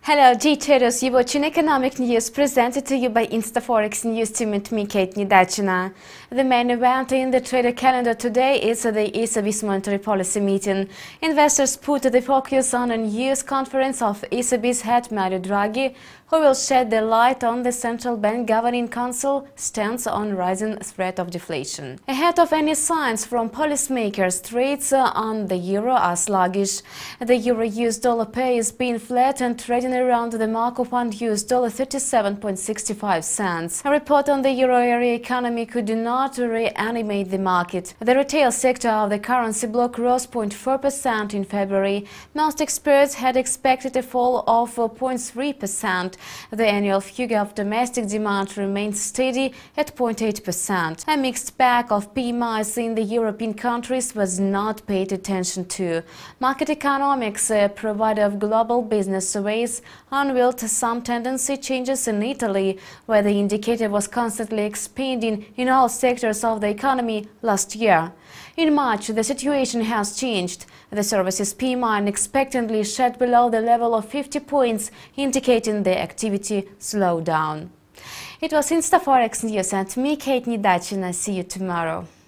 Hello, G-Traders, you're watching economic news presented to you by InstaForex News team and me, Kate Nidachina. The main event in the trader calendar today is the ECB's monetary policy meeting. Investors put the focus on a news conference of ECB's head Mario Draghi, who will shed the light on the Central Bank Governing Council stance on rising threat of deflation. Ahead of any signs from policymakers, trades on the euro are sluggish. The euro-US dollar pair is being flat and trading around the mark of $1 37.65 cents. A report on the euro area economy could not reanimate the market. The retail sector of the currency bloc rose 0.4% in February. Most experts had expected a fall of 0.3%. The annual figure of domestic demand remained steady at 0.8%. A mixed bag of PMIs in the European countries was not paid attention to. Markit Economics, a provider of global business surveys, unveiled some tendency changes in Italy, where the indicator was constantly expanding in all sectors of the economy last year. In March, the situation has changed. The services PMI unexpectedly shed below the level of 50 points, indicating the activity slowdown. It was InstaForex News and me, Kate Nidachina. See you tomorrow.